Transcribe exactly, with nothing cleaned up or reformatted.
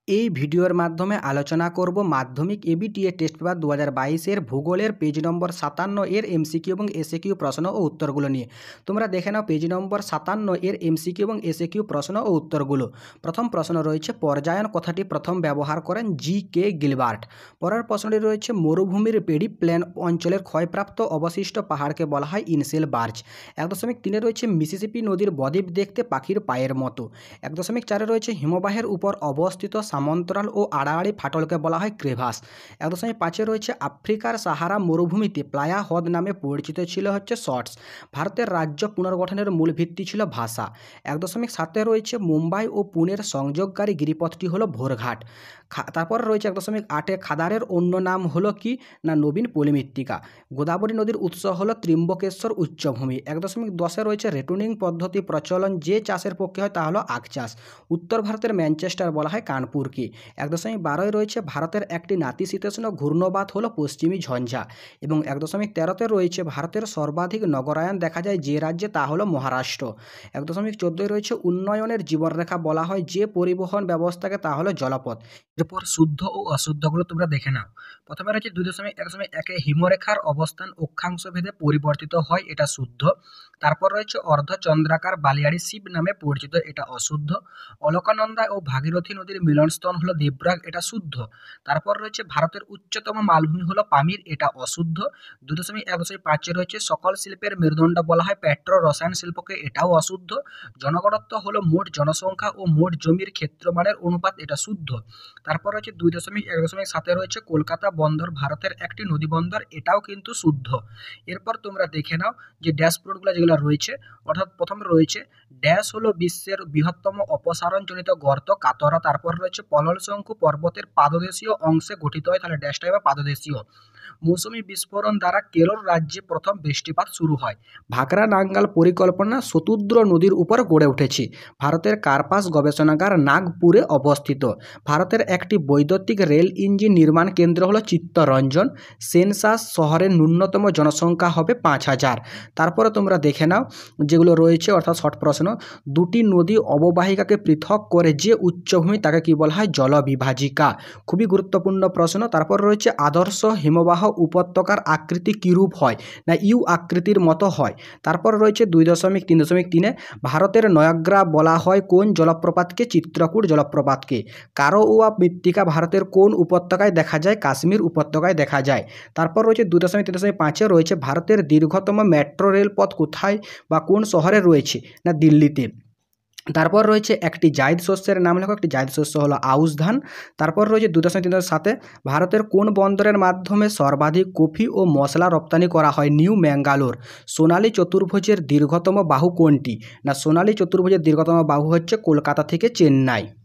এই ভিডিওর মাধ্যমে আলোচনা করব মাধ্যমিক এবিটিএ টেস্ট পেপার দু হাজার বাইশের ভূগোলের পেজ নম্বর সাতান্ন এর এমসিকিউ এবং এসএকিউ প্রশ্ন ও উত্তরগুলো নিয়ে। তোমরা দেখে নাও পেজ নম্বর সাতান্ন এর এমসিকিউ এবং এসএকিউ প্রশ্ন ও উত্তরগুলো। প্রথম প্রশ্ন রয়েছে, পর্যায়ন কথাটি প্রথম ব্যবহার করেন জি কে গিলবার্ট। পরের প্রশ্নটি রয়েছে, মরুভূমির পেডি প্লেন অঞ্চলের ক্ষয়প্রাপ্ত অবশিষ্ট পাহাড়কে বলা হয় ইনসেল বার্চ। এক দশমিক তিনে রয়েছে, মিসিসিপি নদীর বদ্বীপ দেখতে পাখির পায়ের মতো। এক দশমিক চারে রয়েছে, হিমবাহের উপর অবস্থিত সামন্তরাল ও আড়াআড়ি ফাটলকে বলা হয় ক্রেভাস। এক দশমিক পাঁচে রয়েছে, আফ্রিকার সাহারা মরুভূমিতে প্লায়া হ্রদ নামে পরিচিত ছিল হচ্ছে শর্টস। ভারতের রাজ্য পুনর্গঠনের মূল ভিত্তি ছিল ভাষা। এক দশমিক সাতে রয়েছে, মুম্বাই ও পুনের সংযোগকারী গিরিপথটি হলো ভোরঘাট। তারপর রয়েছে এক দশমিক আটে, খাদারের অন্য নাম হলো কি না নবীন পলিমৃত্তিকা। গোদাবরী নদীর উৎস হলো ত্রিম্বকেশ্বর উচ্চভূমি। এক দশমিক দশে রয়েছে, রেটুনিং পদ্ধতি প্রচলন যে চাষের পক্ষে হয় তা হলো আখ চাষ। উত্তর ভারতের ম্যানচেস্টার বলা হয় কানপুরকে। এক দশমিক বারোয় রয়েছে, ভারতের একটি নাতিশীতোষ্ণ ঘূর্ণবাত হলো পশ্চিমী ঝঞ্ঝা। এবং এক দশমিক তেরোতে রয়েছে, ভারতের সর্বাধিক নগরায়ন দেখা যায় যে রাজ্যে তা হলো মহারাষ্ট্র। এক দশমিক চোদ্দোয় রয়েছে, উন্নয়নের জীবনরেখা বলা হয় যে পরিবহন ব্যবস্থাকে তা হলো জলপথ। এরপর শুদ্ধ ও অশুদ্ধগুলো তোমরা দেখে নাও। প্রথমে রয়েছে দুই দশমিক এক দশমিক একে, হিমরেখার অবস্থান অক্ষাংশ ভেদে পরিবর্তিত হয়, এটা শুদ্ধ। তারপর রয়েছে, অর্ধচন্দ্রাকার বালিয়াড়ি শিব নামে পরিচিত, এটা অশুদ্ধ। অলকানন্দা ও ভাগীরথী নদীর মিলনস্থল হলো দেবরাগ, এটা শুদ্ধ। তারপর রয়েছে, ভারতের উচ্চতম মালভূমি হলো পামির, এটা অশুদ্ধ। দুই দশমিক এক দশমিক পাঁচে রয়েছে, সকল শিল্পের মেরুদণ্ড বলা হয় পেট্রো রসায়ন শিল্পকে, এটাও অশুদ্ধ। জনগণত্ব হলো মোট জনসংখ্যা ও মোট জমির ক্ষেত্রমানের অনুপাত, এটা শুদ্ধ। তারপর রয়েছে দুই দশমিক এক দশমিক সাতে রয়েছে, কলকাতা বন্দর ভারতের একটি নদী বন্দর, এটাও কিন্তু শুদ্ধ। এরপর তোমরা দেখে নাও যে ড্যাশবোর্ডগুলো যেগুলো রয়েছে, অর্থাৎ প্রথমে রয়েছে, ড্যাশ হলো বিশ্বের বৃহত্তম অপসারণজনিত গর্ত কাতরা। তারপর রয়েছে, পলল শঙ্কু পর্বতের পাদদেশীয় অংশে গঠিত হয়, তাহলে ড্যাশটা হবে পাদদেশীয়। মৌসুমী বিস্ফোরণ দ্বারা কেরল রাজ্যে প্রথম বৃষ্টিপাত শুরু হয়। ভাকরা নাঙ্গাল পরিকল্পনা শতুদ্র নদীর উপর গড়ে উঠেছে। ভারতের কার্পাস গবেষণাগার নাগপুরে অবস্থিত। ভারতের একটি বৈদ্যুতিক রেল ইঞ্জিন নির্মাণ কেন্দ্র হলো চিত্তরঞ্জন। সেন্সাস শহরের ন্যূনতম জনসংখ্যা হবে পাঁচ হাজার। তারপরে তোমরা দেখে নাও যেগুলো রয়েছে, অর্থাৎ শর্ট প্রশ্ন, দুটি নদী অববাহিকাকে পৃথক করে যে উচ্চভূমি তাকে কি বলা হয় জলবিভাজিকা। খুবই গুরুত্বপূর্ণ প্রশ্ন। তারপর রয়েছে, আদর্শ হিমবাহ উপত্যকার আকৃতি কিরূপ হয় না ইউ আকৃতির মতো হয়। তারপর রয়েছে দুই দশমিক তিন দশমিক তিনে, ভারতের নয়াগ্রা বলা হয় কোন জলপ্রপাতকে? চিত্রকূট জলপ্রপাতকে। কারওয়া মৃত্তিকা ভারতের কোন উপত্যকায় দেখা যায়? কাশ্মীর উপত্যকায় দেখা যায়। তারপর রয়েছে দুই দশমিক তিন দশমিক পাঁচে রয়েছে, ভারতের দীর্ঘতম মেট্রো রেল পথ কোথায় বা কোন শহরে রয়েছে? না দিল্লিতে। তারপর রয়েছে, একটি জায়দ শস্যের নাম লেখো। একটি জায়দ শস্য হলো আউশ ধান। তারপর রয়েছে দুই দশমিক তিন দশমিক সাতে, ভারতের কোন বন্দরের মাধ্যমে সর্বাধিক কফি ও মশলা রপ্তানি করা হয়? নিউ ম্যাঙ্গালোর। সোনালী চতুর্ভুজের দীর্ঘতম বাহু কোনটি? না সোনালী চতুর্ভুজের দীর্ঘতম বাহু হচ্ছে কলকাতা থেকে চেন্নাই।